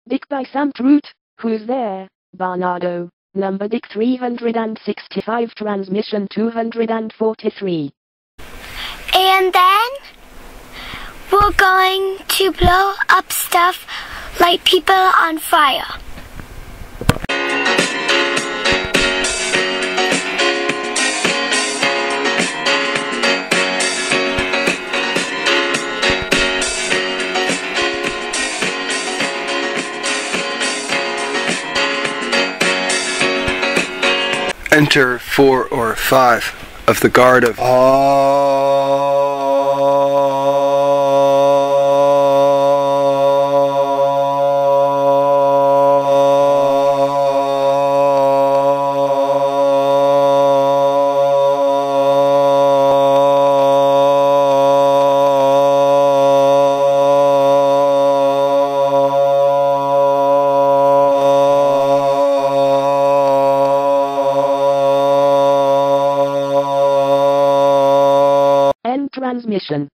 Dick by Sam Truitt, Who's There, Barnardo, number Dick 365, transmission 243. And then we're going to blow up stuff, light people on fire. Enter 4 or 5 of the guard of End transmission.